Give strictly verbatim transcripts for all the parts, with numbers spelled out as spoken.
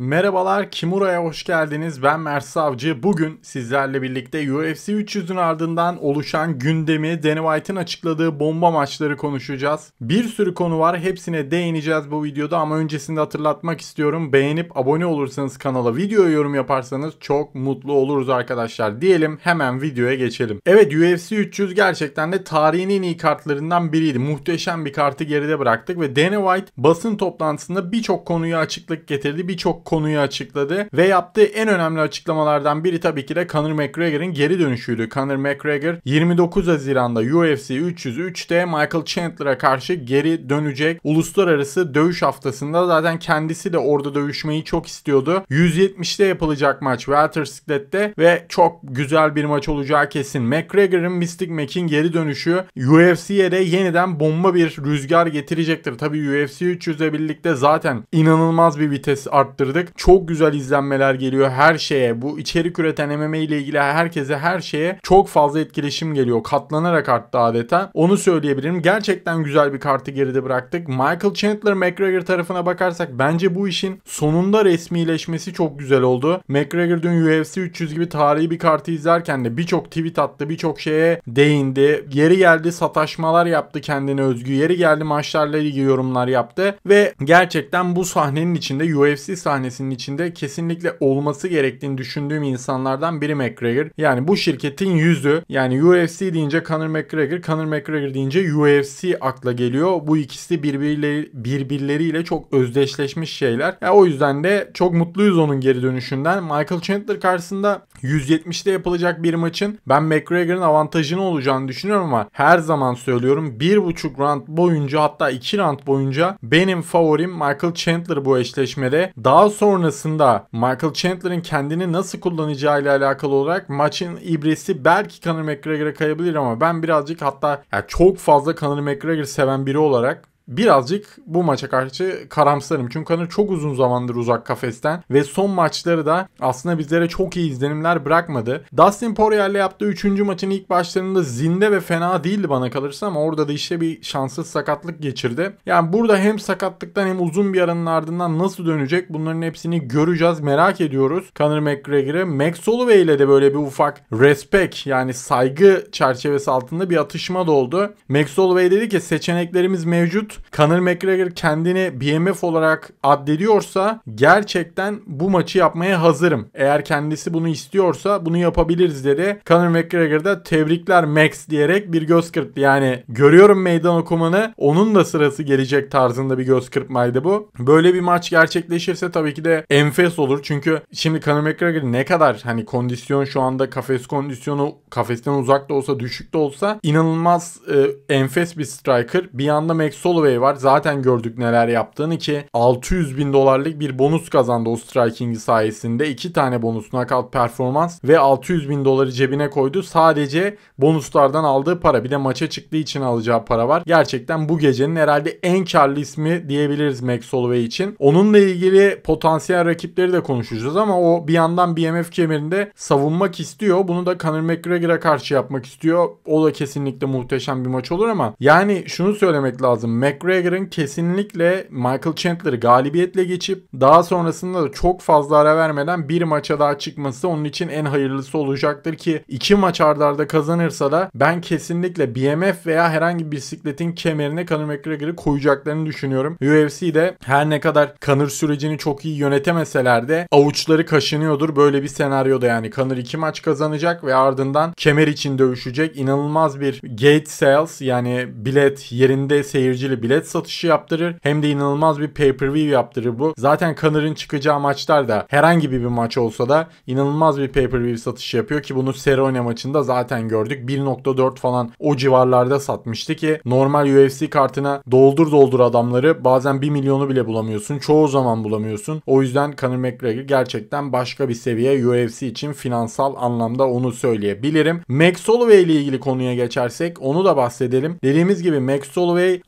Merhabalar, Kimura'ya hoş geldiniz. Ben Mert Savcı. Bugün sizlerle birlikte U F C üç yüzün ardından oluşan gündemi, Dana White'ın açıkladığı bomba maçları konuşacağız. Bir sürü konu var. Hepsine değineceğiz bu videoda ama öncesinde hatırlatmak istiyorum. Beğenip abone olursanız kanala, videoya yorum yaparsanız çok mutlu oluruz arkadaşlar. Diyelim hemen videoya geçelim. Evet, U F C üç yüz gerçekten de tarihin en iyi kartlarından biriydi. Muhteşem bir kartı geride bıraktık ve Dana White basın toplantısında birçok konuyu açıklık getirdi. Birçok konuyu açıkladı ve yaptığı en önemli açıklamalardan biri tabii ki de Conor McGregor'ın geri dönüşüydü. Conor McGregor yirmi dokuz Haziran'da U F C üç yüz üçte Michael Chandler'a karşı geri dönecek. Uluslararası dövüş haftasında zaten kendisi de orada dövüşmeyi çok istiyordu. yüz yetmişte yapılacak maç Welter Siklet'te ve çok güzel bir maç olacağı kesin. McGregor'ın Mystic Mac'in geri dönüşü U F C'ye de yeniden bomba bir rüzgar getirecektir. Tabii U F C üç yüzle birlikte zaten inanılmaz bir vites arttırdık. Çok güzel izlenmeler geliyor her şeye. Bu içerik üreten M M A ile ilgili herkese, her şeye çok fazla etkileşim geliyor. Katlanarak arttı adeta. Onu söyleyebilirim. Gerçekten güzel bir kartı geride bıraktık. Michael Chandler McGregor tarafına bakarsak bence bu işin sonunda resmileşmesi çok güzel oldu. McGregor dün U F C üç yüz gibi tarihi bir kartı izlerken de birçok tweet attı. Birçok şeye değindi. Yeri geldi sataşmalar yaptı kendine özgü. Yeri geldi maçlarla ilgili yorumlar yaptı. Ve gerçekten bu sahnenin içinde, U F C sahnesinin içinde kesinlikle olması gerektiğini düşündüğüm insanlardan biri McGregor. Yani bu şirketin yüzü. Yani U F C deyince Conor McGregor, Conor McGregor deyince U F C akla geliyor. Bu ikisi birbirleri, birbirleriyle çok özdeşleşmiş şeyler. Yani o yüzden de çok mutluyuz onun geri dönüşünden. Michael Chandler karşısında yüz yetmişte yapılacak bir maçın ben McGregor'ın avantajını olacağını düşünüyorum ama her zaman söylüyorum, bir buçuk round boyunca, hatta iki round boyunca benim favorim Michael Chandler bu eşleşmede. Daha sonrasında Michael Chandler'ın kendini nasıl kullanacağıyla alakalı olarak maçın ibresi belki Conor McGregor'a kayabilir ama ben birazcık, hatta yani çok fazla Conor McGregor seven biri olarak birazcık bu maça karşı karamsarım. Çünkü Conor çok uzun zamandır uzak kafesten ve son maçları da aslında bizlere çok iyi izlenimler bırakmadı. Dustin Poirier'le yaptığı üçüncü maçın ilk başlarında zinde ve fena değildi bana kalırsa ama orada da işte bir şanssız sakatlık geçirdi. Yani burada hem sakatlıktan hem uzun bir aranın ardından nasıl dönecek, bunların hepsini göreceğiz. Merak ediyoruz Conor McGregor'ı. Max Holloway ile de böyle bir ufak respect, yani saygı çerçevesi altında bir atışma da oldu. Max Holloway dedi ki seçeneklerimiz mevcut. Conor McGregor kendini B M F olarak addediyorsa gerçekten bu maçı yapmaya hazırım. Eğer kendisi bunu istiyorsa bunu yapabiliriz dedi. Conor McGregor da tebrikler Max diyerek bir göz kırptı. Yani görüyorum meydan okumanı, onun da sırası gelecek tarzında bir göz kırpmaydı bu. Böyle bir maç gerçekleşirse tabii ki de enfes olur. Çünkü şimdi Conor McGregor ne kadar hani kondisyon, şu anda kafes kondisyonu kafesten uzak da olsa, düşük de olsa inanılmaz e, enfes bir striker. Bir yanda Max Holloway var. Zaten gördük neler yaptığını ki altı yüz bin dolarlık bir bonus kazandı o strikingi sayesinde. iki tane bonus, knockout performans ve altı yüz bin doları cebine koydu. Sadece bonuslardan aldığı para, bir de maça çıktığı için alacağı para var. Gerçekten bu gecenin herhalde en karlı ismi diyebiliriz Max Holloway için. Onunla ilgili potansiyel rakipleri de konuşacağız ama o bir yandan B M F kemerinde savunmak istiyor. Bunu da Conor McGregor'a karşı yapmak istiyor. O da kesinlikle muhteşem bir maç olur ama yani şunu söylemek lazım. McGregor'ın kesinlikle Michael Chandler'ı galibiyetle geçip daha sonrasında da çok fazla ara vermeden bir maça daha çıkması onun için en hayırlısı olacaktır ki iki maç arda arda kazanırsa da ben kesinlikle B M F veya herhangi bir bisikletin kemerine Conor McGregor'ı koyacaklarını düşünüyorum. U F C'de her ne kadar Conor sürecini çok iyi yönetemeseler de avuçları kaşınıyordur böyle bir senaryoda. Yani Conor iki maç kazanacak ve ardından kemer için dövüşecek. İnanılmaz bir gate sales, yani bilet yerinde, seyircili bilet satışı yaptırır. Hem de inanılmaz bir pay-per-view yaptırır bu. Zaten Conor'ın çıkacağı maçlar da herhangi bir maç olsa da inanılmaz bir pay-per-view satışı yapıyor ki bunu Cerrone maçında zaten gördük. bir nokta dört falan o civarlarda satmıştı ki normal U F C kartına doldur doldur adamları bazen bir milyonu bile bulamıyorsun. Çoğu zaman bulamıyorsun. O yüzden Conor McGregor gerçekten başka bir seviye U F C için finansal anlamda, onu söyleyebilirim. Max Holloway ile ilgili konuya geçersek onu da bahsedelim. Dediğimiz gibi Max Holloway altı yüz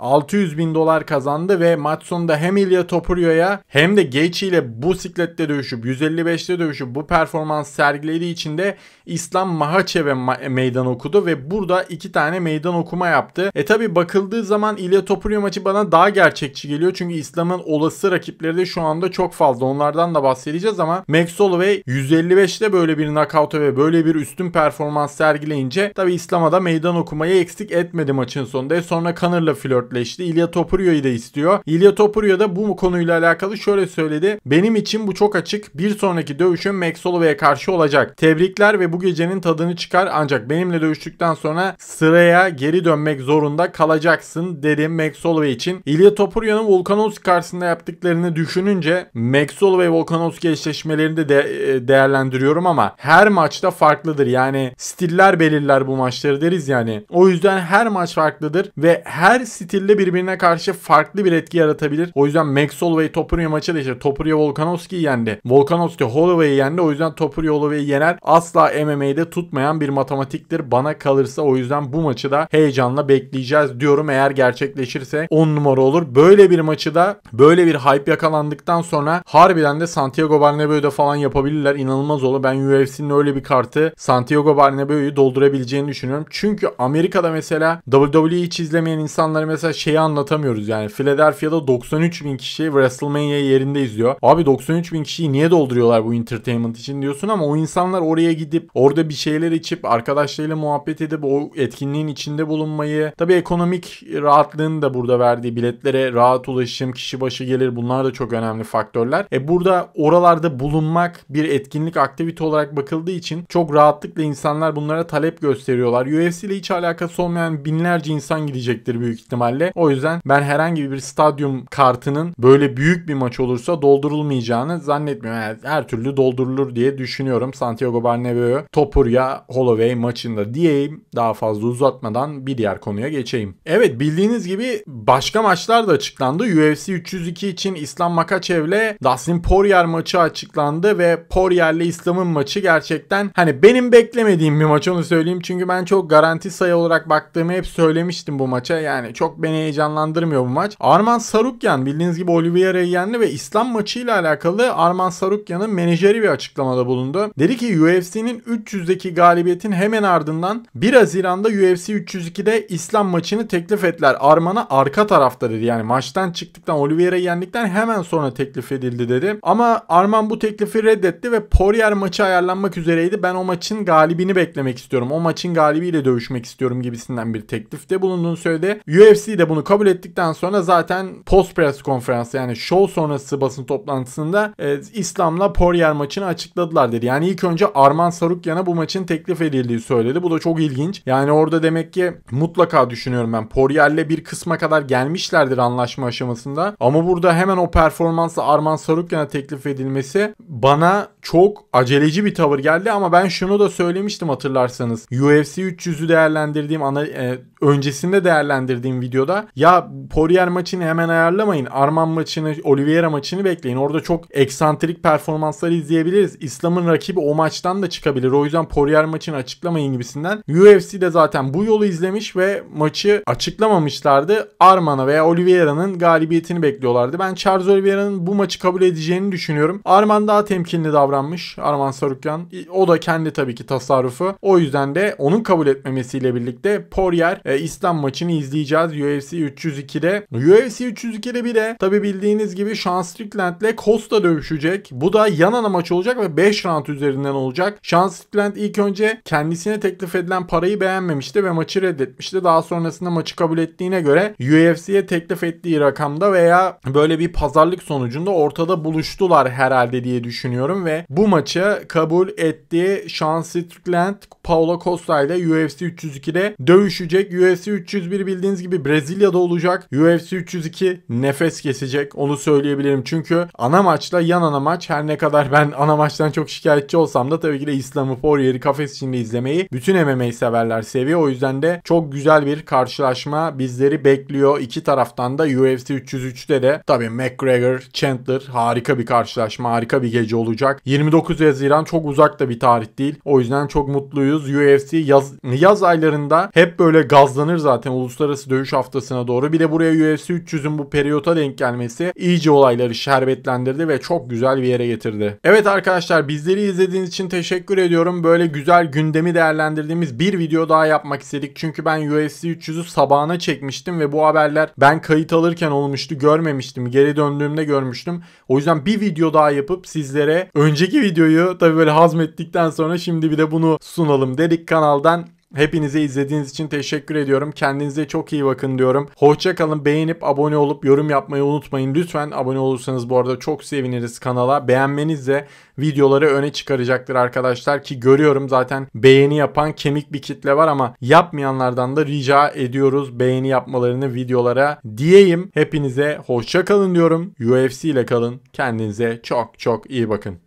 yüz bin dolar kazandı ve maç sonunda hem Ilia Topurio'ya hem de Gaethje ile bu siklette dövüşüp yüz elli beşte dövüşüp bu performans sergilediği için de İslam Makhaçev'e ma- meydan okudu ve burada iki tane meydan okuma yaptı. E tabi bakıldığı zaman Ilia Topurio maçı bana daha gerçekçi geliyor çünkü İslam'ın olası rakipleri de şu anda çok fazla. Onlardan da bahsedeceğiz ama Max Holloway yüz elli beşte böyle bir knockout'a ve böyle bir üstün performans sergileyince tabi İslam'a da meydan okumayı eksik etmedi maçın sonunda. E sonra Conor'la flörtleşti. Ilia Topurio'yu da istiyor. Ilia Topurio da bu konuyla alakalı şöyle söyledi. Benim için bu çok açık. Bir sonraki dövüşüm Max Holloway'e karşı olacak. Tebrikler ve bu gecenin tadını çıkar ancak benimle dövüştükten sonra sıraya geri dönmek zorunda kalacaksın dedim Max Holloway için. Ilia Topurio'nun Volkanovski karşısında yaptıklarını düşününce Max Holloway Volkanovski eşleşmelerini de, de değerlendiriyorum ama her maçta farklıdır. Yani stiller belirler bu maçları deriz yani. O yüzden her maç farklıdır ve her stilde birbirine karşı farklı bir etki yaratabilir. O yüzden Max Holloway Topurio maçı da işte Topurio Volkanovski'yi yendi. Volkanovski Holloway'i yendi. O yüzden Topurio Holloway'i yener. Asla M M A'de tutmayan bir matematiktir bana kalırsa. O yüzden bu maçı da heyecanla bekleyeceğiz diyorum. Eğer gerçekleşirse on numara olur. Böyle bir maçı da böyle bir hype yakalandıktan sonra harbiden de Santiago Bernabéu'da falan yapabilirler. İnanılmaz olur. Ben U F C'nin öyle bir kartı Santiago Bernabéu'yu doldurabileceğini düşünüyorum. Çünkü Amerika'da mesela W W E hiç izlemeyen insanlara mesela şeyi anlatamıyoruz yani. Philadelphia'da doksan üç bin kişi WrestleMania yerinde izliyor. Abi doksan üç bin kişiyi niye dolduruyorlar bu entertainment için diyorsun ama o insanlar oraya gidip orada bir şeyler içip arkadaşlarıyla muhabbet edip o etkinliğin içinde bulunmayı, tabii ekonomik rahatlığın da burada verdiği, biletlere rahat ulaşım, kişi başı gelir, bunlar da çok önemli faktörler. E burada oralarda bulunmak bir etkinlik, aktivite olarak bakıldığı için çok rahatlıkla insanlar bunlara talep gösteriyorlar. U F C ile hiç alakası olmayan binlerce insan gidecektir büyük ihtimalle. O yüzden ben herhangi bir stadyum kartının böyle büyük bir maç olursa doldurulmayacağını zannetmiyorum. Yani her türlü doldurulur diye düşünüyorum. Santiago Bernabéu Topurio Holloway maçında diyeyim. Daha fazla uzatmadan bir diğer konuya geçeyim. Evet, bildiğiniz gibi başka maçlar da açıklandı. U F C üç yüz iki için İslam Makhaçev'le Dustin Poirier maçı açıklandı ve Poirier'le İslam'ın maçı gerçekten hani benim beklemediğim bir maç, onu söyleyeyim. Çünkü ben çok garanti sayı olarak baktığımı hep söylemiştim bu maça. Yani çok beni heyecanlandırmıyor bu maç. Arman Sarukyan bildiğiniz gibi Oliveira'yı yendi ve İslam maçıyla alakalı Arman Sarukyan'ın menajeri bir açıklamada bulundu. Dedi ki U F C'nin üç yüzdeki galibiyetin hemen ardından bir Haziran'da U F C üç yüz ikide İslam maçını teklif ettiler. Arman'a arka tarafta dedi. Yani maçtan çıktıktan, Oliveira'yı yendikten hemen sonra teklif edildi dedi. Ama Arman bu teklifi reddetti ve Poirier maçı ayarlanmak üzereydi. Ben o maçın galibini beklemek istiyorum. O maçın galibiyle dövüşmek istiyorum gibisinden bir teklifte bulunduğunu söyledi. U F C de bunu kabul ettikten sonra zaten post press konferansı, yani show sonrası basın toplantısında e, İslam'la Poirier maçını açıkladılar dedi. Yani ilk önce Arman Sarukyan'a bu maçın teklif edildiği söyledi. Bu da çok ilginç. Yani orada demek ki mutlaka düşünüyorum ben Poirier'le bir kısma kadar gelmişlerdir anlaşma aşamasında. Ama burada hemen o performansla Arman Sarukyan'a teklif edilmesi bana çok aceleci bir tavır geldi ama ben şunu da söylemiştim hatırlarsanız. U F C üç yüzü değerlendirdiğim ana, e, öncesinde değerlendirdiğim videoda ya Poirier maçını hemen ayarlamayın. Arman maçını, Oliveira maçını bekleyin. Orada çok eksantrik performansları izleyebiliriz. İslam'ın rakibi o maçtan da çıkabilir. O yüzden Poirier maçını açıklamayın gibisinden. U F C de zaten bu yolu izlemiş ve maçı açıklamamışlardı. Arman'a veya Oliveira'nın galibiyetini bekliyorlardı. Ben Charles Oliveira'nın bu maçı kabul edeceğini düşünüyorum. Arman daha temkinli davranmış. Arman Sarukyan. O da kendi tabii ki tasarrufu. O yüzden de onun kabul etmemesiyle birlikte Poirier e, İslam maçını izleyeceğiz U F C üç yüz ikide. U F C üç yüz ikide bir de tabii bildiğiniz gibi Sean Strickland'le Costa dövüşecek. Bu da yan ana maç olacak ve beş round üzerinden olacak. Sean Strickland ilk önce kendisine teklif edilen parayı beğenmemişti ve maçı reddetmişti. Daha sonrasında maçı kabul ettiğine göre U F C'ye teklif ettiği rakamda veya böyle bir pazarlık sonucunda ortada buluştular herhalde diye düşünüyorum ve bu maçı kabul etti. Sean Strickland Paulo Costa ile U F C üç yüz ikide dövüşecek. U F C üç yüz bir bildiğiniz gibi Brezilya'da olacak. U F C üç yüz iki nefes kesecek. Onu söyleyebilirim. Çünkü ana maçla yan ana maç, her ne kadar ben ana maçtan çok şikayetçi olsam da tabii ki de İslam'ı Poirier'i kafes içinde izlemeyi bütün M M A severler seviyor. O yüzden de çok güzel bir karşılaşma bizleri bekliyor. İki taraftan da U F C üç yüz üçte de tabii McGregor, Chandler harika bir karşılaşma, harika bir gece olacak. yirmi dokuz Haziran çok uzak da bir tarih değil. O yüzden çok mutluyuz. U F C yaz, yaz aylarında hep böyle gaz gazlanır zaten uluslararası dövüş haftasına doğru. Bir de buraya U F C üç yüzün bu periyota denk gelmesi iyice olayları şerbetlendirdi ve çok güzel bir yere getirdi. Evet arkadaşlar, bizleri izlediğiniz için teşekkür ediyorum. Böyle güzel gündemi değerlendirdiğimiz bir video daha yapmak istedik. Çünkü ben U F C üç yüzü sabahına çekmiştim ve bu haberler ben kayıt alırken olmuştu. Görmemiştim. Geri döndüğümde görmüştüm. O yüzden bir video daha yapıp sizlere önceki videoyu tabii böyle hazmettikten sonra şimdi bir de bunu sunalım dedik kanaldan. Hepinize izlediğiniz için teşekkür ediyorum. Kendinize çok iyi bakın diyorum. Hoşça kalın. Beğenip abone olup yorum yapmayı unutmayın. Lütfen abone olursanız bu arada çok seviniriz kanala. Beğenmeniz de videoları öne çıkaracaktır arkadaşlar ki görüyorum zaten beğeni yapan kemik bir kitle var ama yapmayanlardan da rica ediyoruz beğeni yapmalarını videolara diyeyim. Hepinize hoşça kalın diyorum. U F C ile kalın. Kendinize çok çok iyi bakın.